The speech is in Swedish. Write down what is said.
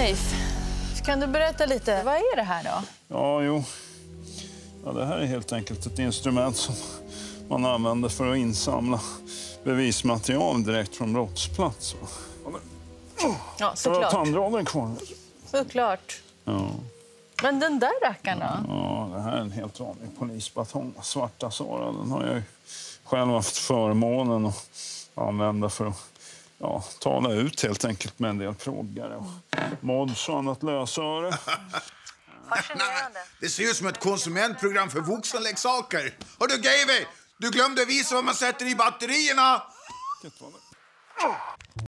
Leif, kan du berätta lite? Vad är det här då? Ja, det här är helt enkelt ett instrument som man använder för att insamla bevismaterial direkt från brottsplats. Ja, såklart. Tandraden kvar. Såklart. Ja. Men den där rackaren då? Ja, det här är en helt vanlig polisbatong. Svarta Sara, den har jag ju själv haft förmånen att använda för att tala ut helt enkelt med en del proggare och mods och annat lösöre. Fascinerande. Det ser ut som ett konsumentprogram för vuxenleksaker. Och du, Gave, du glömde visa vad man sätter i batterierna.